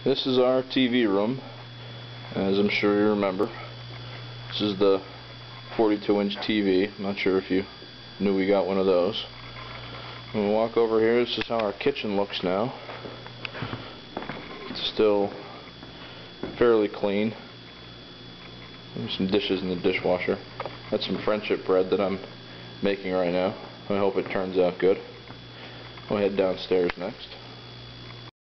This is our TV room, as I'm sure you remember. This is the 42-inch TV. I'm not sure if you knew we got one of those. When we walk over here, this is how our kitchen looks now. It's still fairly clean. There's some dishes in the dishwasher. That's some friendship bread that I'm making right now. I hope it turns out good. We'll head downstairs next.